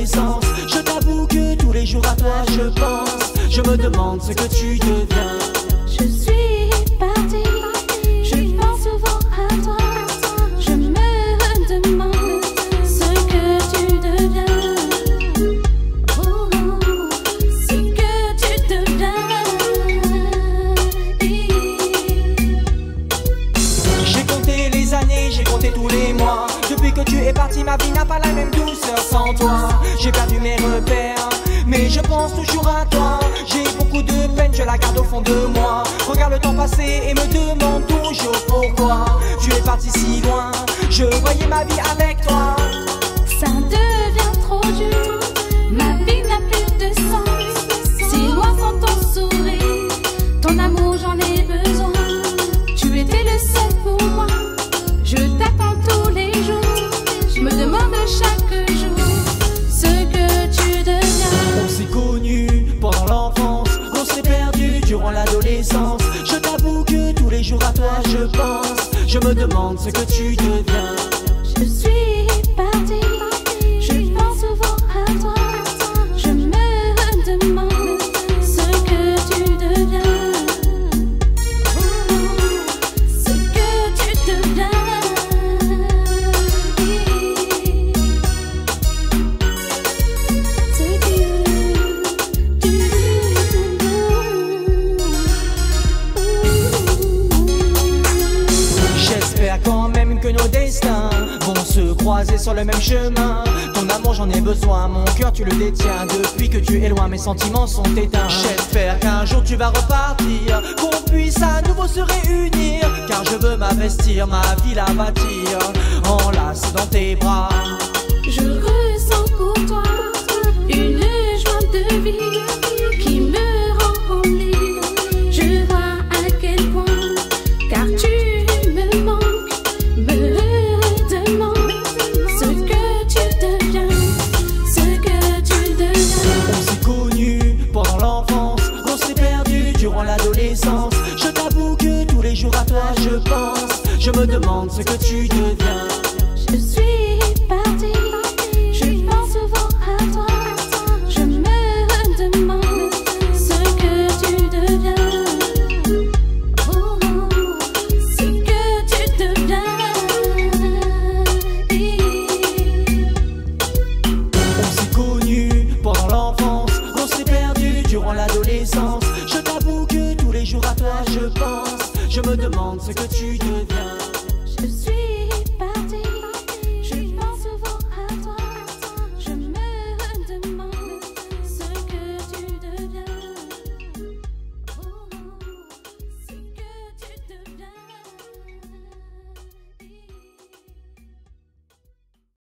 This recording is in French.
l'adolescence. Je t'avoue que tous les jours à toi je pense. Je me demande ce que tu deviens. Je suis partie, je pense souvent à toi. Je me demande ce que tu deviens. Oh, ce que tu deviens. J'ai compté les années, j'ai compté tous les mois. Depuis que tu es parti, ma vie n'a pas la même douceur sans toi. J'ai perdu mes repères, mais je pense toujours à toi. J'ai beaucoup de peine, je la garde au fond de moi. Regarde le temps passer et me demande toujours pourquoi tu es parti si loin. Je voyais ma vie avec toi. Ça devient trop dur, ma vie n'a plus de sens. Si loin sans ton sourire, ton amour j'en ai besoin. Tu étais le seul pour moi, je t'attends tous les jours. Je me demande chaque jour ce que tu deviens. On s'est connus pendant l'enfance, on s'est perdu durant l'adolescence. Je t'avoue que tous les jours à toi je pense. Je me demande ce que tu deviens. Je suis partie, je pense souvent à toi. Je me demande ce que tu deviens. Ce que tu deviens. Ce que tu deviens. J'espère quand même que nos destins vont se croiser sur le même chemin. Ton amour j'en ai besoin, mon cœur tu le détiens. Depuis que tu es loin mes sentiments sont éteints. J'espère qu'un jour tu vas repartir, qu'on puisse à nouveau se réunir. Car je veux m'investir, ma vie la bâtir, enlacée dans tes bras. Je ressens pour toi une joie de vie qui me rend libre. Je vois à quel point, car tu me manques, me demande ce que tu deviens, ce que tu deviens. On s'est connus pendant l'enfance, on s'est perdu durant l'adolescence. Je t'avoue que tous les jours à toi je pense. Je me demande ce que tu deviens. Je suis partie, je pense souvent à toi. Je me demande ce que tu deviens. Oh, ce que tu deviens. On s'est connus pendant l'enfance, on s'est perdu durant l'adolescence. Je t'avoue que tous les jours à toi je pense. Je me demande ce que tu deviens.